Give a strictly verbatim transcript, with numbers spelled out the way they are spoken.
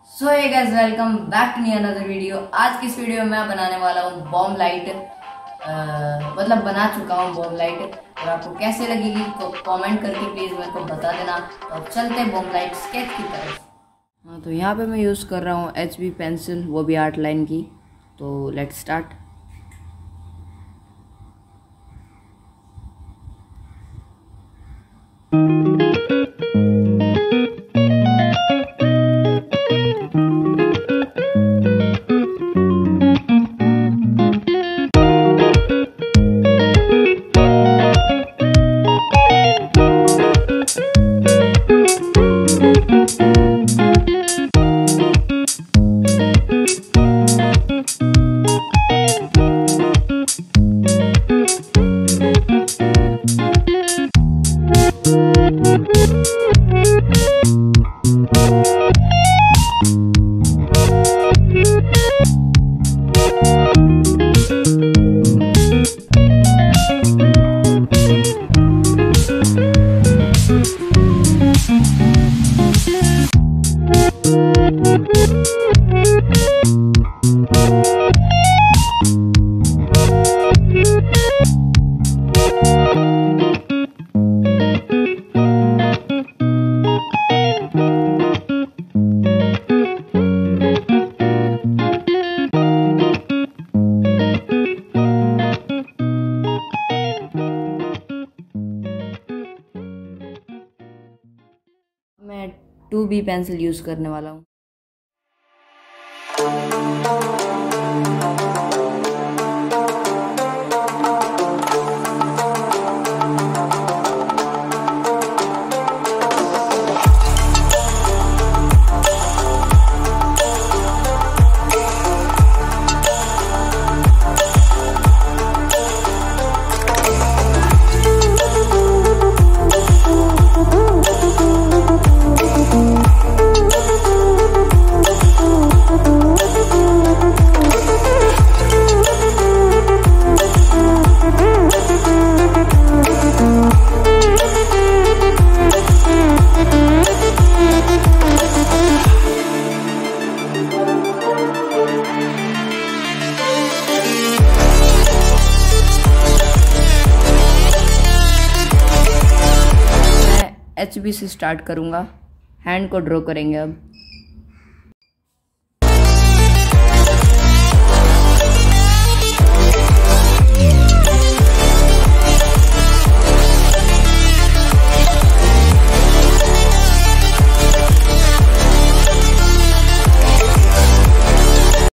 So hey guys, welcome back to new another video. आज की इस वीडियो में मैं बनाने वाला हूँ बॉम्ब लाइट। मतलब बना चुका हूँ बॉम्ब लाइट, और आपको कैसे लगेगी तो कमेंट करके प्लीज़ मेरे को बता देना। तो अब चलते हैं बॉम्ब लाइट स्केच की तरफ। हाँ, तो यहाँ पे मैं यूज़ कर रहा हूँ एच बी पेंसिल, वो भी आर्ट लाइन की। तो लेट्स स्टार्ट। मैं टू बी पेंसिल यूज़ करने वाला हूँ। एच बी से स्टार्ट करूँगा। हैंड को ड्रॉ करेंगे अब।